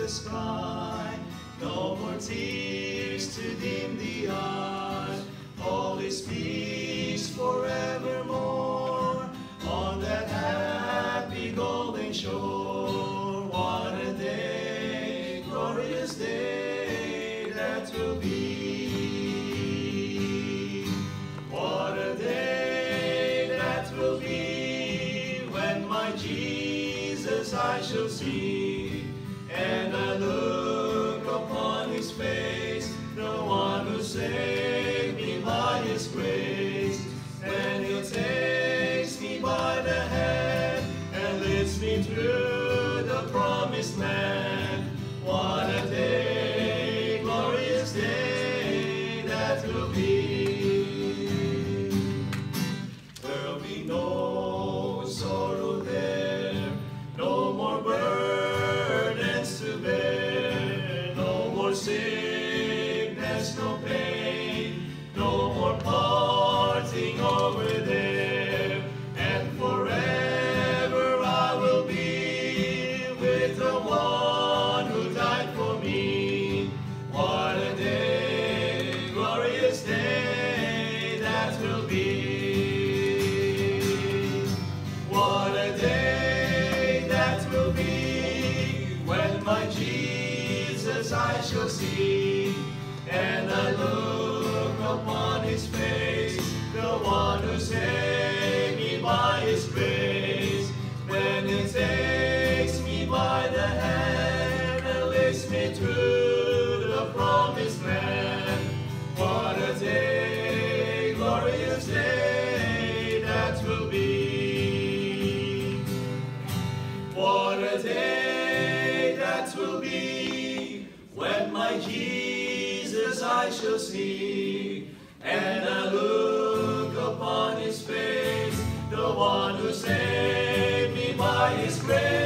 sky. No more tears to dim the eye. All is peace forevermore on that happy golden shore. What a day, glorious day that will be. What a day that will be when my Jesus I shall see, and I look upon his face, the one who saved me by his grace. Then he takes me by the hand and leads me through the promised land. What a day, glorious day that will be. There'll be no sorrow there, no more burdens to bear, no more sickness, no pain, no more parting over there, and forever I will be with the one who died for me. What a day, glorious day that will be. What a day that will be when my Jesus I shall see, and I look upon his face, the one who saved me by his grace. When he takes me by the hand and leads me through the promised land. What a day, glorious day that will be. What a day that will be when my Jesus I shall see, and I look upon his face, the one who saved me by his grace.